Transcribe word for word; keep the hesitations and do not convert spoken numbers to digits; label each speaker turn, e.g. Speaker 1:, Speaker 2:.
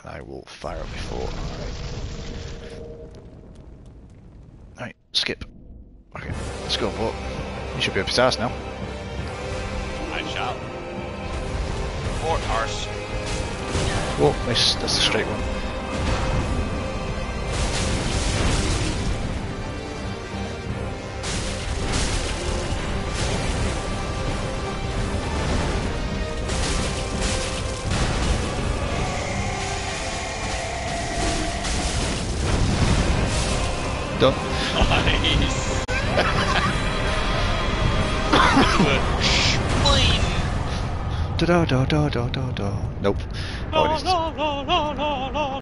Speaker 1: I will fire up before I... Right, skip. Okay, let's go, Vordt. You should be up his ass now.
Speaker 2: I shall. Vordt, arse.
Speaker 1: Whoa, miss. That's the straight one. Done.
Speaker 2: Nice.
Speaker 1: Da da da da da da da. Nope.
Speaker 2: La,
Speaker 1: Oh, it is.
Speaker 2: la, la, la, la, la.